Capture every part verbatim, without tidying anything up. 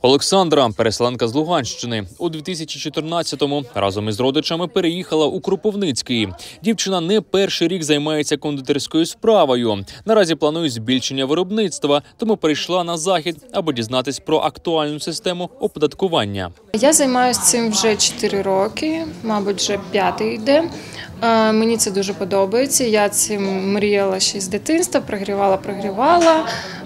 Олександра, переселенка з Луганщини, у дві тисячі чотирнадцятому разом із родичами переїхала у Кропивницький. Дівчина не перший рік займається кондитерською справою. Наразі планує збільшення виробництва, тому прийшла на захід, аби дізнатись про актуальну систему оподаткування. Я займаюся цим вже чотири роки, мабуть, вже п'ятий йде. Мені це дуже подобається. Я цим мріяла ще з дитинства, прогрівала, прогрівала,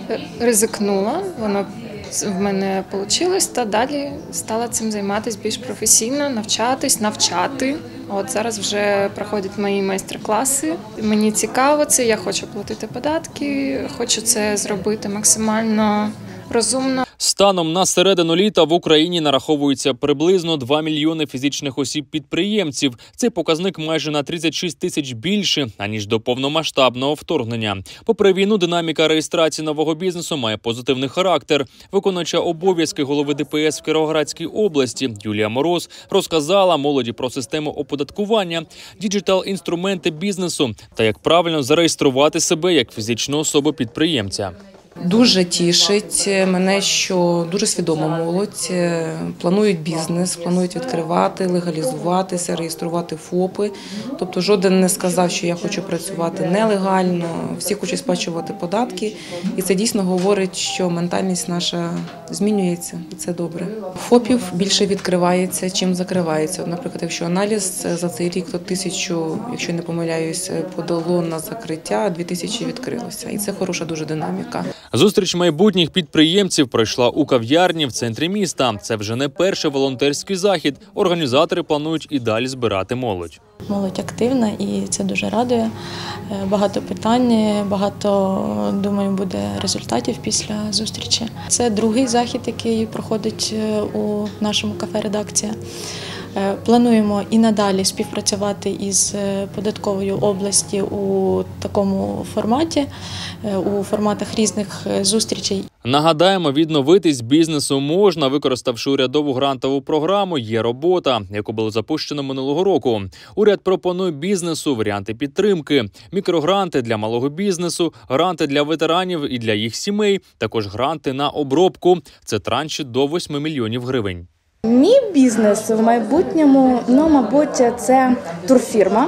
ризикнула, воно в мене вийшло, та далі стала цим займатися більш професійно, навчатись, навчати. От зараз вже проходять мої майстер-класи. Мені цікаво це, я хочу платити податки, хочу це зробити максимально розумно. Станом на середину літа в Україні нараховується приблизно два мільйони фізичних осіб-підприємців. Цей показник майже на тридцять шість тисяч більше, аніж до повномасштабного вторгнення. Попри війну, динаміка реєстрації нового бізнесу має позитивний характер. Виконуюча обов'язки голови Д П С в Кіровоградській області Юлія Мороз розказала молоді про систему оподаткування, діджитал-інструменти бізнесу та як правильно зареєструвати себе як фізичну особу-підприємця. Дуже тішить мене, що дуже свідома молодь, планують бізнес, планують відкривати, легалізуватися, реєструвати ФОПи. Тобто жоден не сказав, що я хочу працювати нелегально, всі хочуть сплачувати податки. І це дійсно говорить, що ментальність наша змінюється, і це добре. ФОПів більше відкривається, чим закривається. Наприклад, якщо аналіз за цей рік, то тисячу, якщо не помиляюсь, подало на закриття, а дві тисячі відкрилося. І це хороша дуже динаміка. Зустріч майбутніх підприємців пройшла у кав'ярні в центрі міста. Це вже не перший волонтерський захід. Організатори планують і далі збирати молодь. Молодь активна і це дуже радує. Багато питань, багато, думаю, буде результатів після зустрічі. Це другий захід, який проходить у нашому кафе-редакція. Плануємо і надалі співпрацювати із податковою області у такому форматі, у форматах різних зустрічей. Нагадаємо, відновитись бізнесу можна, використавши урядову грантову програму «Є робота», яку було запущено минулого року. Уряд пропонує бізнесу варіанти підтримки, мікрогранти для малого бізнесу, гранти для ветеранів і для їх сімей, також гранти на обробку. Це транші до восьми мільйонів гривень. Мій бізнес в майбутньому, ну, мабуть, це турфірма,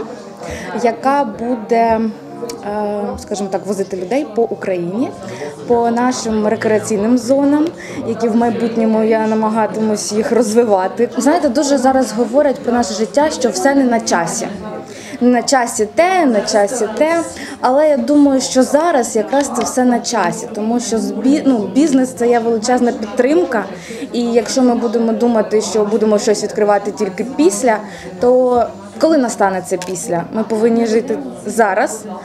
яка буде, скажімо так, возити людей по Україні, по нашим рекреаційним зонам, які в майбутньому я намагатимусь їх розвивати. Знаєте, дуже зараз говорять про наше життя, що все не на часі. Не на часі те, на часі те, але я думаю, що зараз якраз це все на часі, тому що ну, бізнес – це є величезна підтримка, і якщо ми будемо думати, що будемо щось відкривати тільки після, то коли настане це після? Ми повинні жити зараз,